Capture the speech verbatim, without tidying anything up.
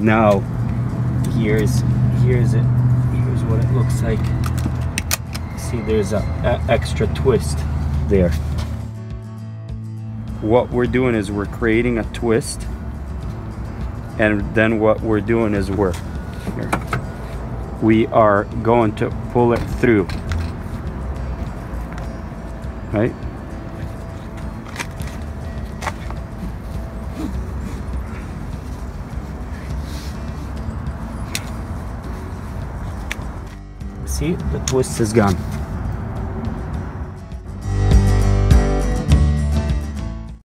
now here's here's it here's what it looks like. See, there's a, a extra twist there. What we're doing is we're creating a twist, and then what we're doing is we're here, we are going to pull it through, right? See, the twist is gone.